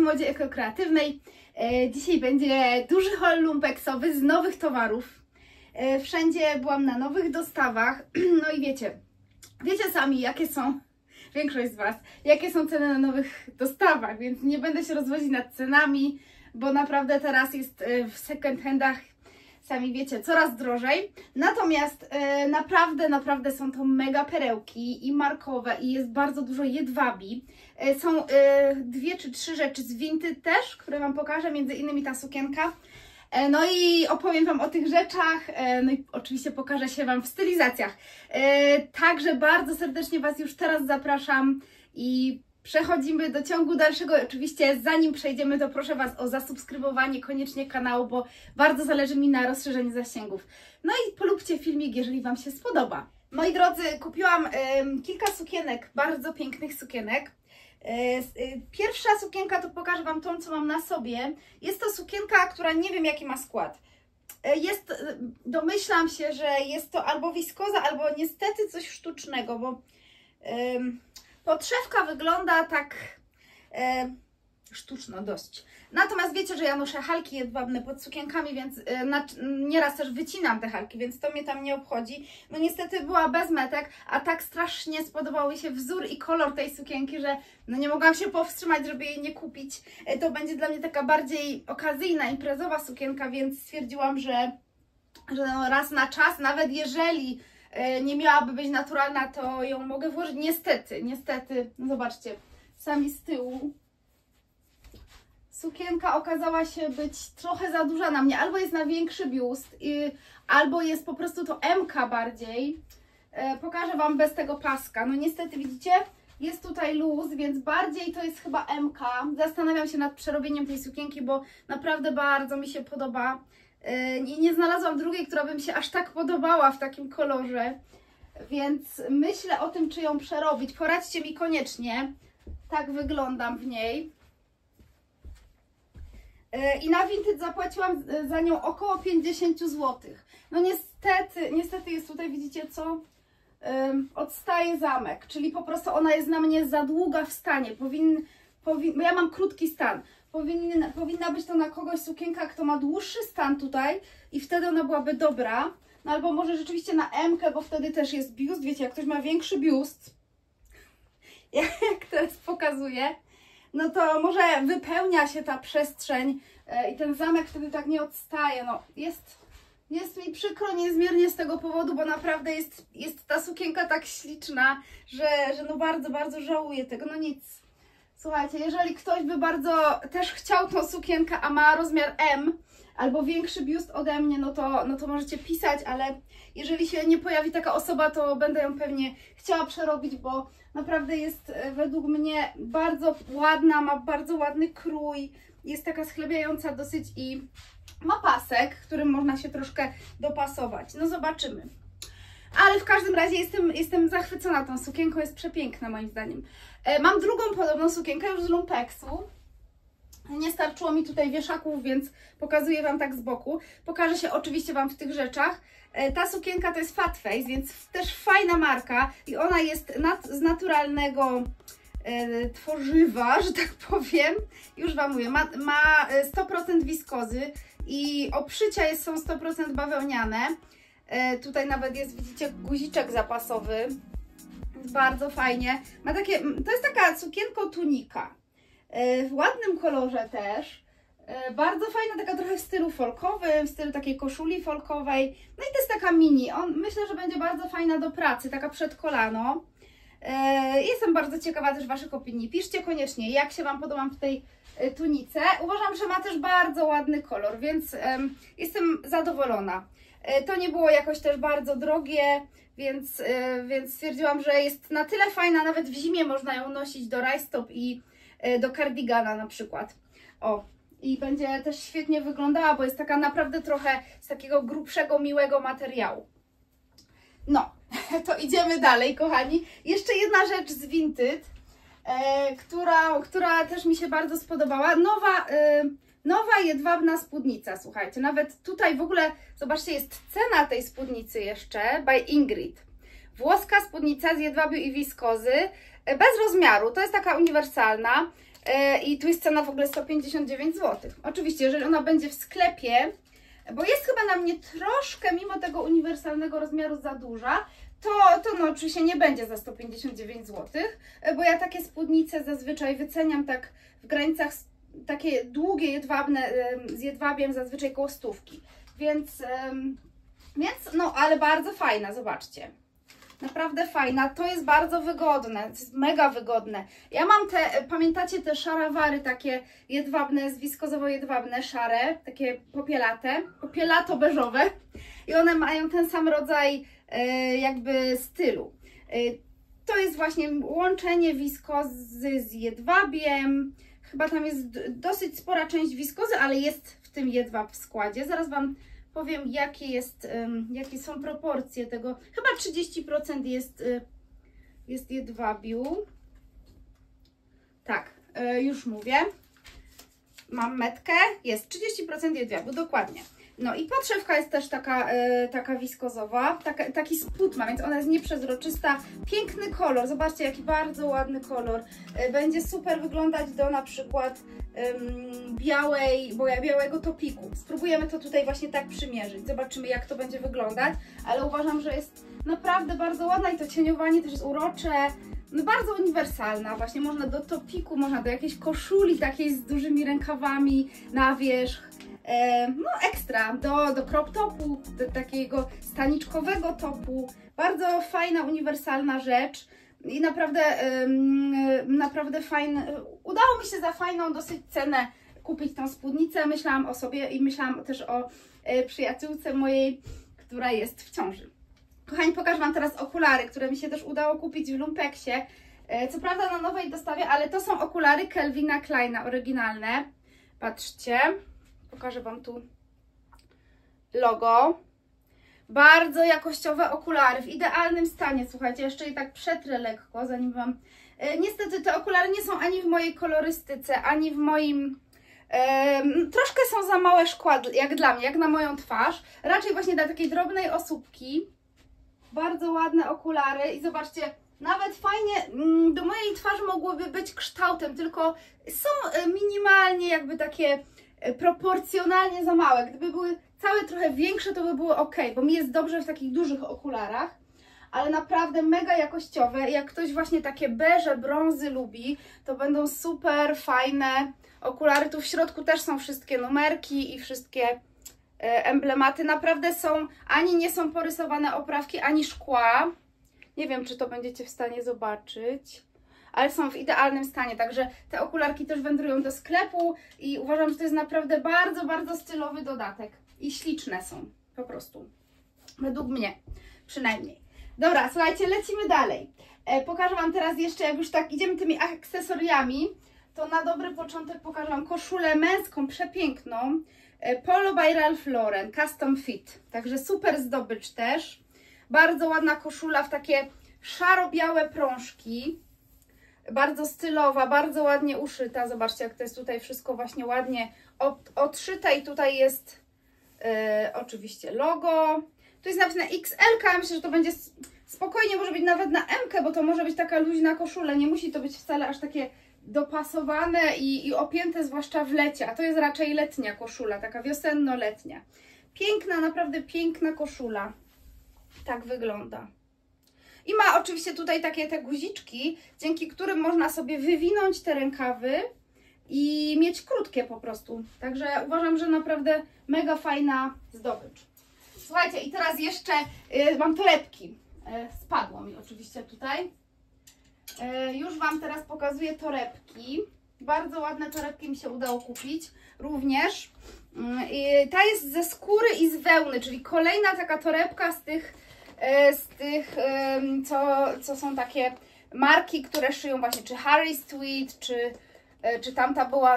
modzie ekokreatywnej. Dzisiaj będzie duży haul lumpeksowy z nowych towarów. Wszędzie byłam na nowych dostawach. No i wiecie sami, jakie są, większość z Was, jakie są ceny na nowych dostawach, więc nie będę się rozwodzić nad cenami, bo naprawdę teraz jest w second handach, sami wiecie, coraz drożej. Natomiast naprawdę są to mega perełki i markowe i jest bardzo dużo jedwabi. Są 2 czy 3 rzeczy z Vinted też, które Wam pokażę, między innymi ta sukienka. No i opowiem Wam o tych rzeczach, no i oczywiście pokażę się Wam w stylizacjach. Także bardzo serdecznie Was już teraz zapraszam i przechodzimy do ciągu dalszego. Oczywiście zanim przejdziemy, to proszę Was o zasubskrybowanie koniecznie kanału, bo bardzo zależy mi na rozszerzeniu zasięgów. No i polubcie filmik, jeżeli Wam się spodoba. Moi drodzy, kupiłam kilka sukienek, bardzo pięknych sukienek. Pierwsza sukienka to pokażę Wam tą, co mam na sobie. Jest to sukienka, która nie wiem jaki ma skład. Domyślam się, że jest to albo wiskoza, albo niestety coś sztucznego, bo podszewka wygląda tak sztuczno dość. Natomiast wiecie, że ja noszę halki jedwabne pod sukienkami, więc nieraz też wycinam te halki, więc to mnie tam nie obchodzi. No niestety była bez metek, a tak strasznie spodobał mi się wzór i kolor tej sukienki, że no nie mogłam się powstrzymać, żeby jej nie kupić. To będzie dla mnie taka bardziej okazyjna, imprezowa sukienka, więc stwierdziłam, że no raz na czas, nawet jeżeli nie miałaby być naturalna, to ją mogę włożyć. Niestety, no zobaczcie, sami z tyłu. Sukienka okazała się być trochę za duża na mnie. Albo jest na większy biust, albo jest po prostu to MK bardziej. Pokażę Wam bez tego paska. No niestety widzicie, jest tutaj luz, więc bardziej to jest chyba MK. Zastanawiam się nad przerobieniem tej sukienki, bo naprawdę bardzo mi się podoba. I nie znalazłam drugiej, która by mi się aż tak podobała w takim kolorze. Więc myślę o tym, czy ją przerobić. Poradźcie mi koniecznie. Tak wyglądam w niej. I na Vinted zapłaciłam za nią około 50 zł. No niestety jest tutaj, widzicie co? Odstaje zamek, czyli po prostu ona jest na mnie za długa w stanie. Bo ja mam krótki stan. Powinna być to na kogoś sukienka, kto ma dłuższy stan tutaj i wtedy ona byłaby dobra. No albo może rzeczywiście na M-kę, bo wtedy też jest biust. Wiecie, jak ktoś ma większy biust, jak teraz pokazuję, no to może wypełnia się ta przestrzeń i ten zamek wtedy tak nie odstaje. No, jest mi przykro niezmiernie z tego powodu, bo naprawdę jest ta sukienka tak śliczna, że no bardzo żałuję tego. No nic. Słuchajcie, jeżeli ktoś by bardzo też chciał tą sukienkę, a ma rozmiar M albo większy biust ode mnie, no to możecie pisać, ale jeżeli się nie pojawi taka osoba, to będę ją pewnie chciała przerobić, bo naprawdę jest według mnie bardzo ładna, ma bardzo ładny krój, jest taka schlebiająca dosyć i ma pasek, którym można się troszkę dopasować. No zobaczymy. Ale w każdym razie jestem zachwycona tą sukienką, jest przepiękna moim zdaniem. Mam drugą podobną sukienkę już z lumpeksu. Nie starczyło mi tutaj wieszaków, więc pokazuję Wam tak z boku. Pokażę się oczywiście Wam w tych rzeczach. Ta sukienka to jest Fat Face, więc też fajna marka i ona jest z naturalnego tworzywa, że tak powiem. Już Wam mówię, ma 100% wiskozy i obszycia są 100% bawełniane. Tutaj nawet jest, widzicie, guziczek zapasowy. Bardzo fajnie. To jest taka sukienko tunika. W ładnym kolorze też. Bardzo fajna, taka trochę w stylu folkowym, w stylu takiej koszuli folkowej. No i to jest taka mini. Myślę, że będzie bardzo fajna do pracy, taka przed kolano. Jestem bardzo ciekawa też Waszych opinii. Piszcie koniecznie, jak się Wam podoba w tej tunice. Uważam, że ma też bardzo ładny kolor, więc jestem zadowolona. To nie było jakoś też bardzo drogie, więc stwierdziłam, że jest na tyle fajna, nawet w zimie można ją nosić do rajstop i do kardigana na przykład. O, i będzie też świetnie wyglądała, bo jest taka naprawdę trochę z takiego grubszego, miłego materiału. No, to idziemy dalej, kochani. Jeszcze jedna rzecz z Vinted, która też mi się bardzo spodobała. Nowa jedwabna spódnica, słuchajcie. Nawet tutaj w ogóle, zobaczcie, jest cena tej spódnicy jeszcze, by Ingrid. Włoska spódnica z jedwabiu i wiskozy, bez rozmiaru, to jest taka uniwersalna. i tu jest cena w ogóle 159 zł. Oczywiście, jeżeli ona będzie w sklepie, bo jest chyba na mnie troszkę, mimo tego uniwersalnego rozmiaru, za duża, to no oczywiście nie będzie za 159 zł, bo ja takie spódnice zazwyczaj wyceniam tak w granicach, takie długie jedwabne, z jedwabiem zazwyczaj koło 100. Więc no, ale bardzo fajna, zobaczcie. Naprawdę fajna, to jest bardzo wygodne, to jest mega wygodne. Ja mam te, pamiętacie te szarawary takie jedwabne, zwiskozowo-jedwabne, szare, takie popielate, popielato-beżowe i one mają ten sam rodzaj jakby stylu. To jest właśnie łączenie wiskozy z jedwabiem, chyba tam jest dosyć spora część wiskozy, ale jest w tym jedwab w składzie. Zaraz Wam powiem, jakie są proporcje tego. Chyba 30% jest jedwabiu. Tak, już mówię. Mam metkę, jest 30% jedwabiu, dokładnie. No i podszewka jest też taka wiskozowa, taki spód ma, więc ona jest nieprzezroczysta. Piękny kolor, zobaczcie jaki bardzo ładny kolor. Będzie super wyglądać do na przykład białego topiku. Spróbujemy to tutaj właśnie tak przymierzyć, zobaczymy jak to będzie wyglądać, ale uważam, że jest naprawdę bardzo ładna i to cieniowanie też jest urocze. No bardzo uniwersalna, właśnie można do topiku, można do jakiejś koszuli takiej z dużymi rękawami na wierzch. No ekstra, do crop topu, do takiego staniczkowego topu. Bardzo fajna, uniwersalna rzecz i naprawdę fajna. Udało mi się za fajną dosyć cenę kupić tą spódnicę. Myślałam o sobie i myślałam też o przyjaciółce mojej, która jest w ciąży. Kochani, pokażę Wam teraz okulary, które mi się też udało kupić w Lumpeksie. Co prawda na nowej dostawie, ale to są okulary Calvina Kleina, oryginalne. Patrzcie. Pokażę Wam tu logo. Bardzo jakościowe okulary, w idealnym stanie. Słuchajcie, jeszcze je tak przetrę lekko, zanim Wam... Niestety te okulary nie są ani w mojej kolorystyce, ani w moim... troszkę są za małe szkła, jak dla mnie, jak na moją twarz. Raczej właśnie dla takiej drobnej osóbki. Bardzo ładne okulary i zobaczcie, nawet fajnie do mojej twarzy mogłyby być kształtem, tylko są minimalnie jakby takie... proporcjonalnie za małe. Gdyby były całe trochę większe, to by były ok, bo mi jest dobrze w takich dużych okularach, ale naprawdę mega jakościowe. Jak ktoś właśnie takie beże, brązy lubi, to będą super fajne okulary. Tu w środku też są wszystkie numerki i wszystkie emblematy. Naprawdę są, ani nie są porysowane oprawki, ani szkła. Nie wiem, czy to będziecie w stanie zobaczyć, ale są w idealnym stanie, także te okularki też wędrują do sklepu i uważam, że to jest naprawdę bardzo, bardzo stylowy dodatek i śliczne są, po prostu, według mnie przynajmniej. Dobra, słuchajcie, lecimy dalej. Pokażę Wam teraz jeszcze, jak już tak idziemy tymi akcesoriami, to na dobry początek pokażę Wam koszulę męską, przepiękną, Polo by Ralph Lauren, Custom Fit, także super zdobycz też, bardzo ładna koszula w takie szaro-białe prążki, bardzo stylowa, bardzo ładnie uszyta. Zobaczcie, jak to jest tutaj wszystko właśnie ładnie odszyte i tutaj jest oczywiście logo. Tu jest napisane XL, myślę, że to będzie spokojnie, może być nawet na M, bo to może być taka luźna koszula. Nie musi to być wcale aż takie dopasowane i opięte, zwłaszcza w lecie. A to jest raczej letnia koszula, taka wiosenno-letnia. Piękna, naprawdę piękna koszula. Tak wygląda. I ma oczywiście tutaj takie te guziczki, dzięki którym można sobie wywinąć te rękawy i mieć krótkie po prostu. Także uważam, że naprawdę mega fajna zdobycz. Słuchajcie, i teraz jeszcze mam torebki. Spadło mi oczywiście tutaj. Już Wam teraz pokazuję torebki. Bardzo ładne torebki mi się udało kupić również. Ta jest ze skóry i z wełny, czyli kolejna taka torebka z tych co są takie marki, które szyją właśnie, czy Harry Sweet, czy tamta była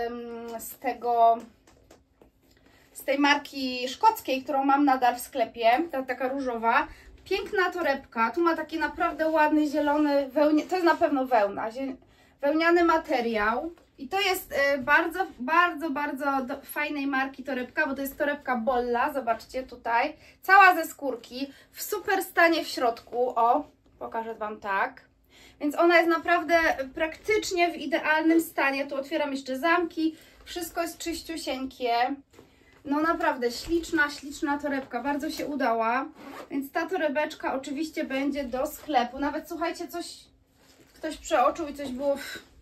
z tej marki szkockiej, którą mam nadal w sklepie, taka różowa. Piękna torebka, tu ma taki naprawdę ładny, zielony, to jest na pewno wełna, wełniany materiał. I to jest bardzo fajnej marki torebka, bo to jest torebka Bolla, zobaczcie tutaj, cała ze skórki, w super stanie w środku, o, pokażę Wam tak. Więc ona jest naprawdę praktycznie w idealnym stanie. Tu otwieram jeszcze zamki. Wszystko jest czyściusieńkie. No naprawdę śliczna, śliczna torebka. Bardzo się udała. Więc ta torebeczka oczywiście będzie do sklepu. Nawet słuchajcie, ktoś przeoczył i coś było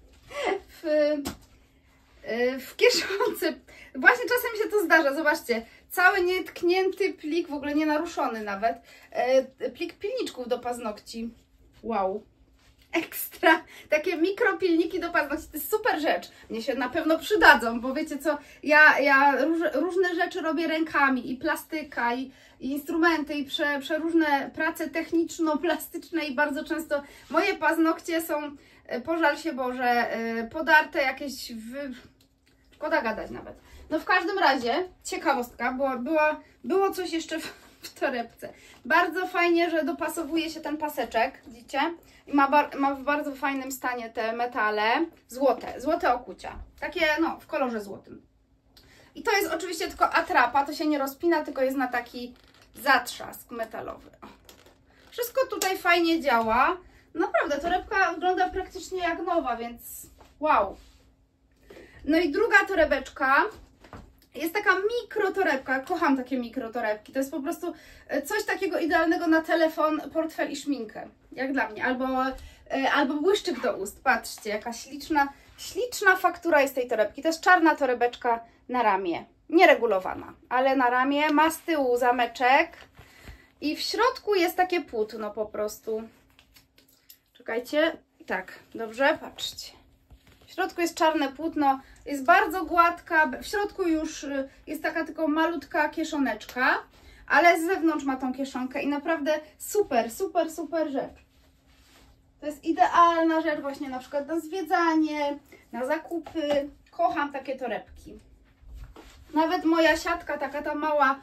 w kieszonce. Właśnie czasem się to zdarza. Zobaczcie. Cały nietknięty plik, w ogóle nie naruszony nawet. Plik pilniczków do paznokci. Wow. Ekstra. Takie mikropilniki do paznokci. To jest super rzecz. Mnie się na pewno przydadzą, bo wiecie co, ja różne rzeczy robię rękami i plastyka i instrumenty i przeróżne prace techniczno-plastyczne i bardzo często moje paznokcie są, pożal się Boże, podarte jakieś szkoda gadać nawet. No w każdym razie, ciekawostka, było coś jeszcze w torebce. Bardzo fajnie, że dopasowuje się ten paseczek, widzicie? I ma w bardzo fajnym stanie te metale, złote okucia. Takie, no, w kolorze złotym. I to jest oczywiście tylko atrapa, to się nie rozpina, tylko jest na taki zatrzask metalowy. O. Wszystko tutaj fajnie działa. Naprawdę, torebka wygląda praktycznie jak nowa, więc wow. No i druga torebeczka jest taka mikrotorebka. Kocham takie mikrotorebki. To jest po prostu coś takiego idealnego na telefon, portfel i szminkę. Jak dla mnie. Albo błyszczyk do ust. Patrzcie, jaka śliczna faktura jest tej torebki. To jest czarna torebeczka na ramię. Nieregulowana, ale na ramię. Ma z tyłu zameczek. I w środku jest takie płótno po prostu. Czekajcie. Tak, dobrze, patrzcie. W środku jest czarne płótno, jest bardzo gładka, w środku już jest taka tylko malutka kieszoneczka, ale z zewnątrz ma tą kieszonkę i naprawdę super, super, super rzecz. To jest idealna rzecz właśnie na przykład na zwiedzanie, na zakupy. Kocham takie torebki. Nawet moja siatka, taka ta mała,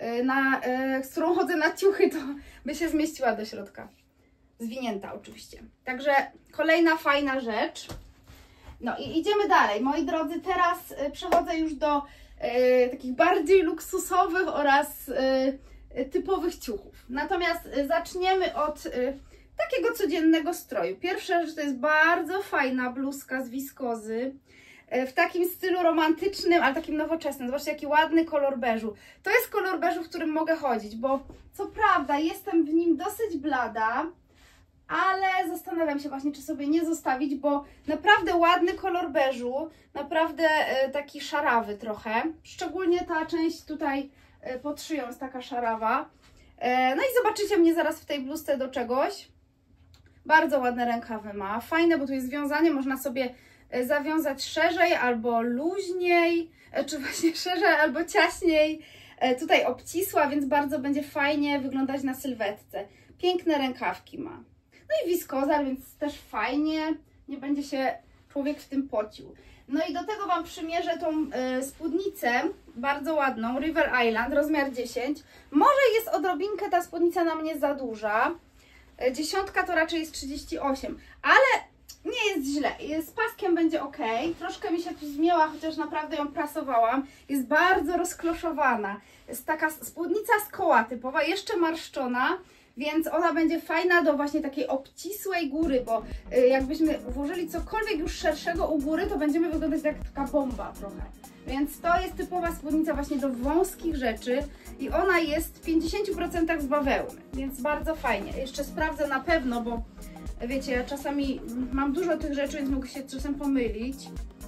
z którą chodzę na ciuchy, to by się zmieściła do środka. Zwinięta oczywiście. Także kolejna fajna rzecz. No i idziemy dalej. Moi drodzy, teraz przechodzę już do takich bardziej luksusowych oraz typowych ciuchów. Natomiast zaczniemy od takiego codziennego stroju. Pierwsza rzecz to jest bardzo fajna bluzka z wiskozy. W takim stylu romantycznym, ale takim nowoczesnym. Zobaczcie, jaki ładny kolor beżu. To jest kolor beżu, w którym mogę chodzić, bo co prawda jestem w nim dosyć blada, ale zastanawiam się właśnie, czy sobie nie zostawić, bo naprawdę ładny kolor beżu, naprawdę taki szarawy trochę. Szczególnie ta część tutaj pod szyją jest taka szarawa. No i zobaczycie mnie zaraz w tej bluzce do czegoś. Bardzo ładne rękawy ma. Fajne, bo tu jest związanie, można sobie zawiązać szerzej albo luźniej, czy właśnie szerzej albo ciaśniej. Tutaj obcisła, więc bardzo będzie fajnie wyglądać na sylwetce. Piękne rękawki ma. No i wiskoza, więc też fajnie, nie będzie się człowiek w tym pocił. No i do tego Wam przymierzę tą spódnicę, bardzo ładną, River Island, rozmiar 10. Może jest odrobinkę ta spódnica na mnie za duża. 10 to raczej jest 38, ale nie jest źle. Z paskiem będzie ok. Troszkę mi się tu zmięła, chociaż naprawdę ją prasowałam. Jest bardzo rozkloszowana. Jest taka spódnica z koła typowa, jeszcze marszczona. Więc ona będzie fajna do właśnie takiej obcisłej góry, bo jakbyśmy włożyli cokolwiek już szerszego u góry, to będziemy wyglądać jak taka bomba trochę. Więc to jest typowa spódnica właśnie do wąskich rzeczy i ona jest w 50% z bawełny, więc bardzo fajnie. Jeszcze sprawdzę na pewno, bo wiecie, ja czasami mam dużo tych rzeczy, więc mogę się czasem pomylić.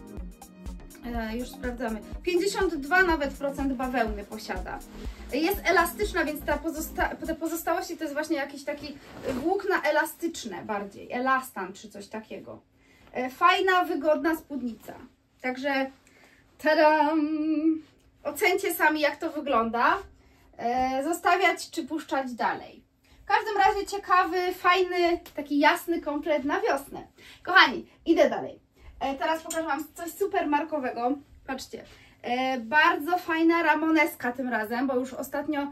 Już sprawdzamy. 52 nawet procent bawełny posiada. Jest elastyczna, więc te pozostałości to jest właśnie jakiś taki włókna elastyczne bardziej. Elastan czy coś takiego. Fajna, wygodna spódnica. Także tadam! Ocencie sami, jak to wygląda. Zostawiać czy puszczać dalej. W każdym razie ciekawy, fajny, taki jasny komplet na wiosnę. Kochani, idę dalej. Teraz pokażę Wam coś super markowego. Patrzcie, bardzo fajna ramoneska tym razem, bo już ostatnio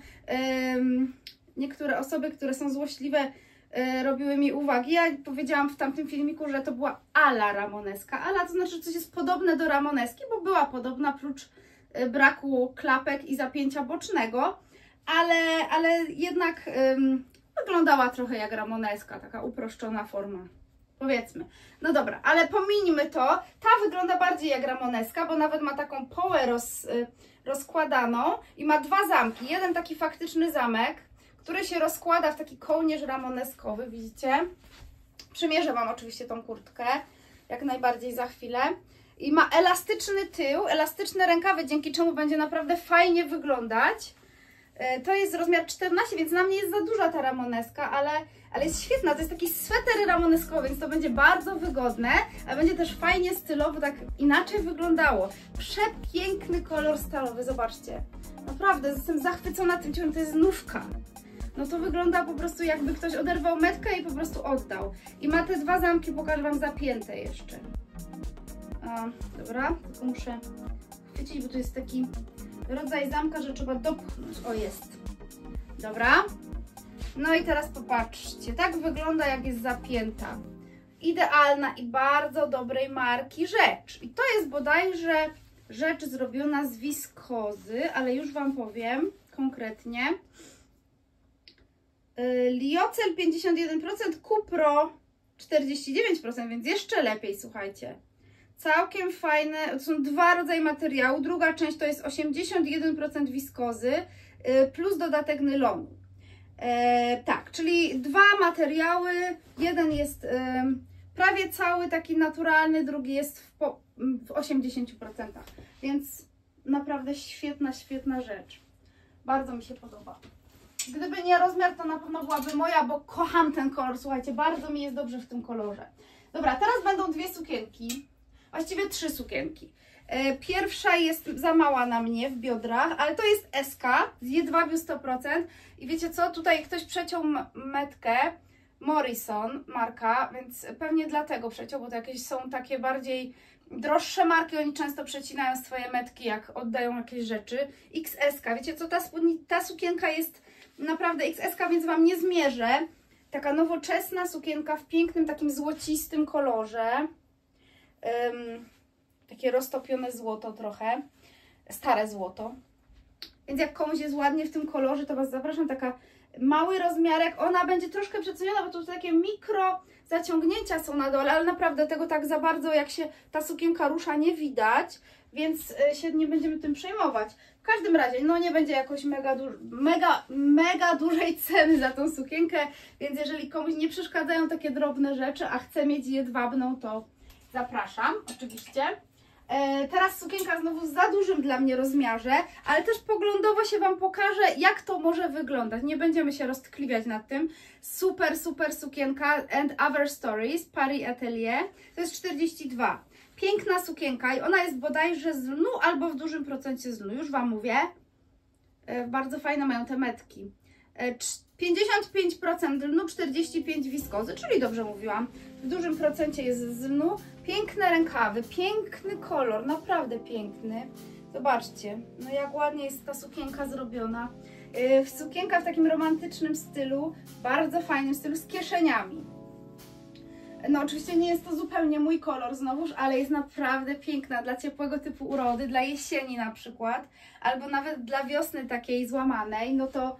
niektóre osoby, które są złośliwe, robiły mi uwagi. Ja powiedziałam w tamtym filmiku, że to była ala ramoneska. Ala to znaczy, że coś jest podobne do ramoneski, bo była podobna, prócz braku klapek i zapięcia bocznego, ale jednak wyglądała trochę jak ramoneska, taka uproszczona forma. Powiedzmy. No dobra, ale pomińmy to. Ta wygląda bardziej jak ramoneska, bo nawet ma taką połę rozkładaną i ma dwa zamki. Jeden taki faktyczny zamek, który się rozkłada w taki kołnierz ramoneskowy, widzicie? Przymierzę Wam oczywiście tą kurtkę, jak najbardziej za chwilę. I ma elastyczny tył, elastyczne rękawy, dzięki czemu będzie naprawdę fajnie wyglądać. To jest rozmiar 14, więc na mnie jest za duża ta ramoneska, ale jest świetna. To jest taki sweter ramoneskowy, więc to będzie bardzo wygodne, a będzie też fajnie stylowo, tak inaczej wyglądało. Przepiękny kolor stalowy, zobaczcie. Naprawdę, jestem zachwycona tym ciuchem, to jest nówka. No to wygląda po prostu, jakby ktoś oderwał metkę i po prostu oddał. I ma te dwa zamki, pokażę Wam zapięte jeszcze. Dobra, tylko muszę chwycić, bo to jest taki rodzaj zamka, że trzeba dopchnąć. O, jest. Dobra. No i teraz popatrzcie, tak wygląda, jak jest zapięta. Idealna i bardzo dobrej marki rzecz. I to jest bodajże rzecz zrobiona z wiskozy, ale już Wam powiem konkretnie. Liocel 51%, Cupro 49%, więc jeszcze lepiej, słuchajcie. Całkiem fajne, to są dwa rodzaje materiału. Druga część to jest 81% wiskozy plus dodatek nylonu. Tak, czyli dwa materiały. Jeden jest prawie cały taki naturalny, drugi jest w 80%. Więc naprawdę świetna, świetna rzecz. Bardzo mi się podoba. Gdyby nie rozmiar, to na pewno byłaby moja, bo kocham ten kolor. Słuchajcie, bardzo mi jest dobrze w tym kolorze. Dobra, teraz będą dwie sukienki. Właściwie trzy sukienki. Pierwsza jest za mała na mnie w biodrach, ale to jest SK z jedwabiu 100%. I wiecie co? Tutaj ktoś przeciął metkę. Morrison marka, więc pewnie dlatego przeciął, bo to jakieś są takie bardziej droższe marki. Oni często przecinają swoje metki, jak oddają jakieś rzeczy. XS, wiecie co? Ta sukienka jest naprawdę XS, więc Wam nie zmierzę. Taka nowoczesna sukienka w pięknym, takim złocistym kolorze. Takie roztopione złoto trochę, stare złoto. Więc jak komuś jest ładnie w tym kolorze, to Was zapraszam. Taka mały rozmiarek, ona będzie troszkę przeceniona, bo tu takie mikro zaciągnięcia są na dole, ale naprawdę tego tak za bardzo, jak się ta sukienka rusza, nie widać, więc się nie będziemy tym przejmować. W każdym razie, no nie będzie jakoś mega dużej ceny za tą sukienkę, więc jeżeli komuś nie przeszkadzają takie drobne rzeczy, a chce mieć jedwabną, to zapraszam, oczywiście. Teraz sukienka znowu za dużym dla mnie rozmiarze, ale też poglądowo się Wam pokażę, jak to może wyglądać. Nie będziemy się roztkliwiać nad tym. Super, super sukienka And Other Stories, Paris Atelier. To jest 42. Piękna sukienka i ona jest bodajże z lnu albo w dużym procencie z lnu. Już Wam mówię. Bardzo fajne mają te metki. 55% lnu, 45% wiskozy, czyli dobrze mówiłam. W dużym procencie jest z lnu. Piękne rękawy, piękny kolor, naprawdę piękny. Zobaczcie, no jak ładnie jest ta sukienka zrobiona. Sukienka w takim romantycznym stylu, bardzo fajnym stylu, z kieszeniami. No oczywiście nie jest to zupełnie mój kolor znowuż, ale jest naprawdę piękna dla ciepłego typu urody, dla jesieni na przykład, albo nawet dla wiosny takiej złamanej, no to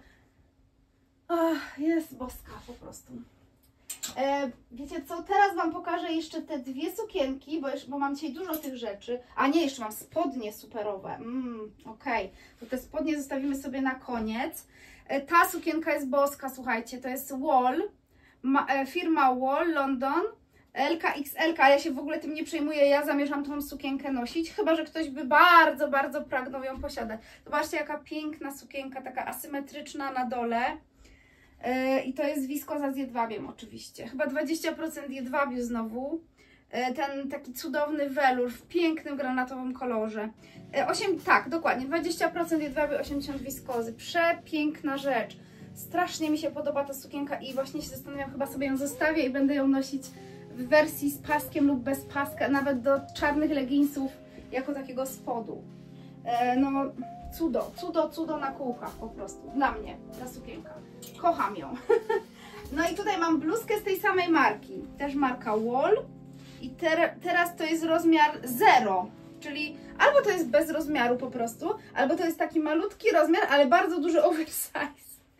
jest boska po prostu. Wiecie co, teraz Wam pokażę jeszcze te dwie sukienki, bo mam dzisiaj dużo tych rzeczy. A nie, jeszcze mam spodnie superowe. Okej. To te spodnie zostawimy sobie na koniec. Ta sukienka jest boska, słuchajcie, to jest Wall, firma Wall, London, LKXL, ja się w ogóle tym nie przejmuję, ja zamierzam tą sukienkę nosić, chyba że ktoś by bardzo, bardzo pragnął ją posiadać. Zobaczcie, jaka piękna sukienka, taka asymetryczna na dole. I to jest wiskoza z jedwabiem oczywiście. Chyba 20% jedwabiu znowu. Ten taki cudowny welur w pięknym granatowym kolorze. Tak, dokładnie. 20% jedwabiu, 80% wiskozy. Przepiękna rzecz. Strasznie mi się podoba ta sukienka i właśnie się zastanawiam, chyba sobie ją zostawię i będę ją nosić w wersji z paskiem lub bez paska, nawet do czarnych leginsów jako takiego spodu. No cudo na kółkach po prostu. Dla mnie ta sukienka. Kocham ją. No i tutaj mam bluzkę z tej samej marki. Też marka Wall. I teraz to jest rozmiar 0. Czyli albo to jest bez rozmiaru po prostu, albo to jest taki malutki rozmiar, ale bardzo duży oversize.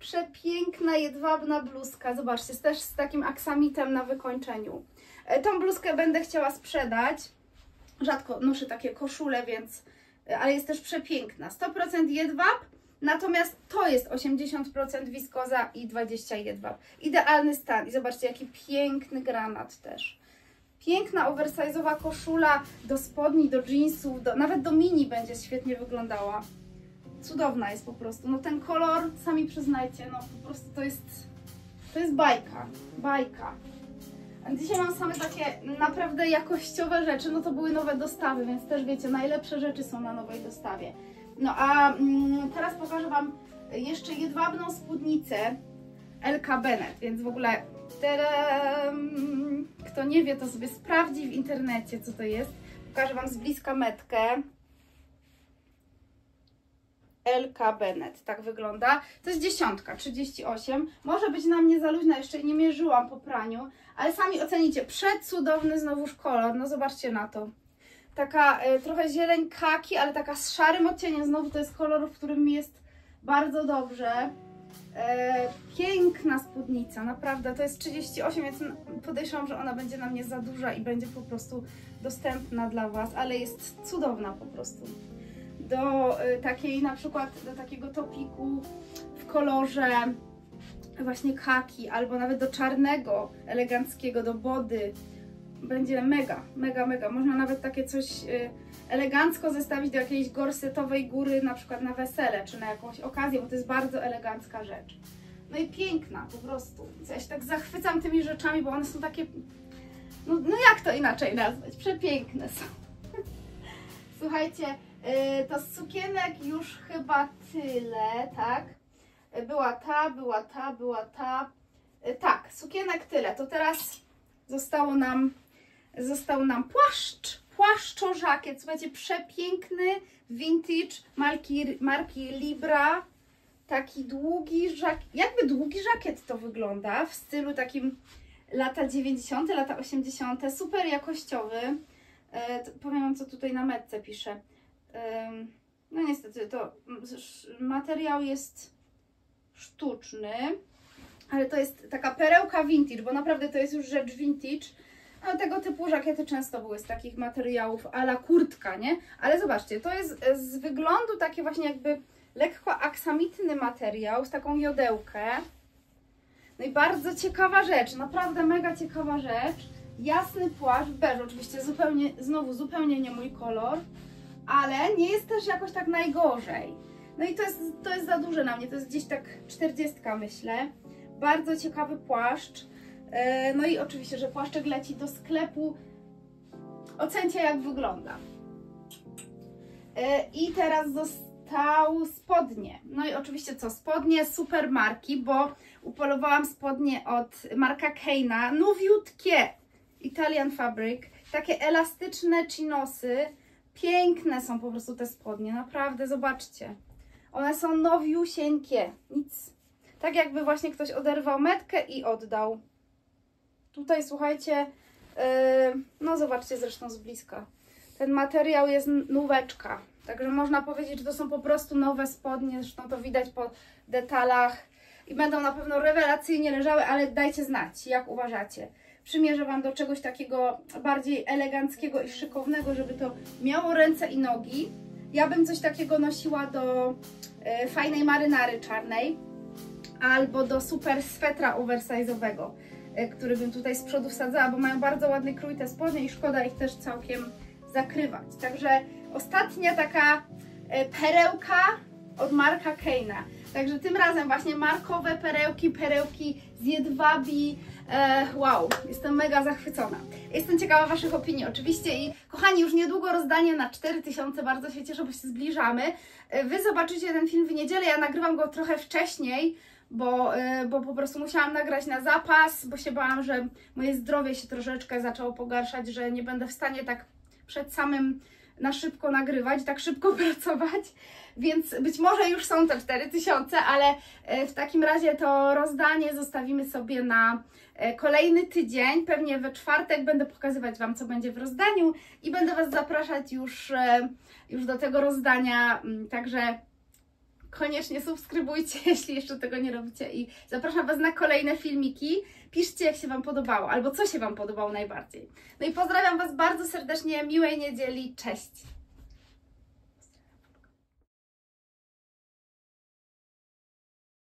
Przepiękna jedwabna bluzka. Zobaczcie, też z takim aksamitem na wykończeniu. Tą bluzkę będę chciała sprzedać. Rzadko noszę takie koszule, więc... Ale jest też przepiękna. 100% jedwab, natomiast to jest 80% wiskoza i 20% jedwab. Idealny stan. I zobaczcie, jaki piękny granat też. Piękna, oversize'owa koszula do spodni, do jeansów, nawet do mini będzie świetnie wyglądała. Cudowna jest po prostu. No ten kolor, sami przyznajcie, no po prostu to jest bajka. Bajka. A dzisiaj mam same takie naprawdę jakościowe rzeczy, no to były nowe dostawy, więc też wiecie, najlepsze rzeczy są na nowej dostawie. No a teraz pokażę Wam jeszcze jedwabną spódnicę LK Bennett, więc w ogóle kto nie wie, to sobie sprawdzi w internecie, co to jest. Pokażę Wam z bliska metkę. LK Bennett, tak wygląda. To jest 10, 38. Może być na mnie za luźna, jeszcze nie mierzyłam po praniu, ale sami ocenicie. Przecudowny znowuż kolor, no zobaczcie na to. Taka trochę zieleń kaki, ale taka z szarym odcieniem. Znowu to jest kolor, w którym mi jest bardzo dobrze. Piękna spódnica, naprawdę. To jest 38, więc podejrzewam, że ona będzie na mnie za duża i będzie po prostu dostępna dla Was, ale jest cudowna po prostu. Do takiej na przykład, do takiego topiku w kolorze właśnie kaki, albo nawet do czarnego, eleganckiego, do body. Będzie mega, mega, mega. Można nawet takie coś elegancko zestawić do jakiejś gorsetowej góry, na przykład na wesele, czy na jakąś okazję, bo to jest bardzo elegancka rzecz. No i piękna po prostu. Ja się tak zachwycam tymi rzeczami, bo one są takie, no jak to inaczej nazwać? Przepiękne są. Słuchajcie, to z sukienek już chyba tyle, tak? Była ta. Tak, sukienek tyle. To teraz został nam płaszczo-żakiet. Słuchajcie, przepiękny vintage marki Libra. Taki długi żakiet. Jakby długi żakiet to wygląda w stylu takim lata 90., lata 80. Super jakościowy. Powiem Wam, co tutaj na metce pisze. No niestety, to materiał jest sztuczny, ale to jest taka perełka vintage, bo naprawdę to jest już rzecz vintage. No, tego typu żakiety często były z takich materiałów a la kurtka, nie? Ale zobaczcie, to jest z wyglądu takie właśnie jakby lekko aksamitny materiał z taką jodełkę. No i bardzo ciekawa rzecz, naprawdę mega ciekawa rzecz. Jasny płaszcz, beż oczywiście, zupełnie nie mój kolor, ale nie jest też jakoś tak najgorzej. No i to jest za duże na mnie, to jest gdzieś tak 40, myślę. Bardzo ciekawy płaszcz. No i oczywiście, że płaszczek leci do sklepu. Ocencie, jak wygląda. I teraz został spodnie. No i oczywiście co? Spodnie super marki, bo upolowałam spodnie od Marka Kane'a. Nowiutkie Italian Fabric. Takie elastyczne chinosy. Piękne są po prostu te spodnie, naprawdę, zobaczcie. One są nowiusieńkie, nic. Tak jakby właśnie ktoś oderwał metkę i oddał. Tutaj słuchajcie, no zobaczcie zresztą z bliska. Ten materiał jest nóweczka, także można powiedzieć, że to są po prostu nowe spodnie, zresztą to widać po detalach i będą na pewno rewelacyjnie leżały, ale dajcie znać, jak uważacie. Przymierzę Wam do czegoś takiego bardziej eleganckiego i szykownego, żeby to miało ręce i nogi. Ja bym coś takiego nosiła do fajnej marynary czarnej albo do super swetra oversize'owego, który bym tutaj z przodu wsadzała, bo mają bardzo ładny krój te spodnie i szkoda ich też całkiem zakrywać. Także ostatnia taka perełka od Marka Kane'a. Także tym razem właśnie markowe perełki z jedwabi. Wow, jestem mega zachwycona. Jestem ciekawa Waszych opinii oczywiście i kochani, już niedługo rozdanie na 4000, bardzo się cieszę, bo się zbliżamy. Wy zobaczycie ten film w niedzielę, ja nagrywam go trochę wcześniej, bo po prostu musiałam nagrać na zapas, bo się bałam, że moje zdrowie się troszeczkę zaczęło pogarszać, że nie będę w stanie tak przed samym na szybko nagrywać, tak szybko pracować, więc być może już są te 4000, ale w takim razie to rozdanie zostawimy sobie na kolejny tydzień, pewnie we czwartek będę pokazywać Wam, co będzie w rozdaniu i będę Was zapraszać już do tego rozdania, także koniecznie subskrybujcie, jeśli jeszcze tego nie robicie i zapraszam Was na kolejne filmiki. Piszcie, jak się Wam podobało, albo co się Wam podobało najbardziej. No i pozdrawiam Was bardzo serdecznie, miłej niedzieli, cześć!